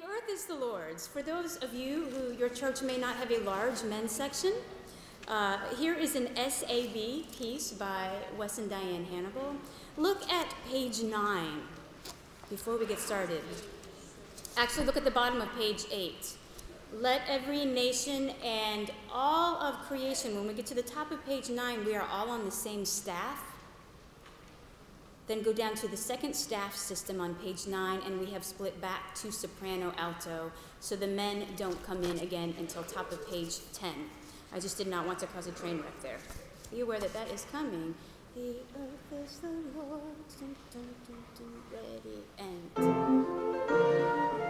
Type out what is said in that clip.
The earth is the Lord's. For those of you who your church may not have a large men's section, here is an SAB piece by Wes and Diane Hannibal. Look at page 9 before we get started. Actually, look at the bottom of page 8. Let every nation and all of creation, when we get to the top of page 9, we are all on the same staff. Then go down to the second staff system on page 9, and we have split back to soprano alto, so the men don't come in again until top of page 10. I just did not want to cause a train wreck there. Be aware that that is coming. The earth is the Lord's, ready, and...